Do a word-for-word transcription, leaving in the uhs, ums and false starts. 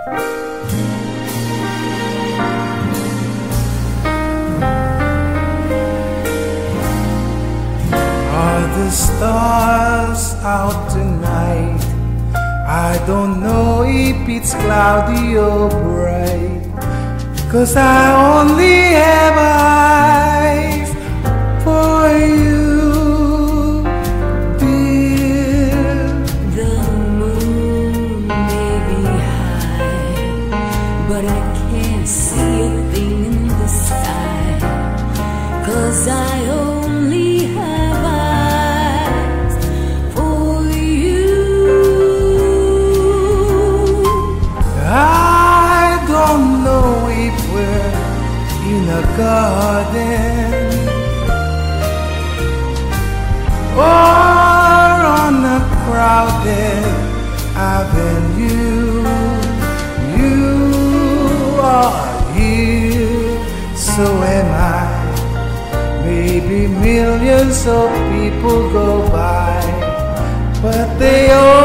Are the stars out tonight? I don't know if it's cloudy or bright, 'cause I only have eyes for you, dear. The moon may be high, but I can't see a thing in the sky, 'cause I only have eyes for you. I don't know if we're in a garden or on a crowded avenue. You are here, so am I. Maybe millions of people go by, but they all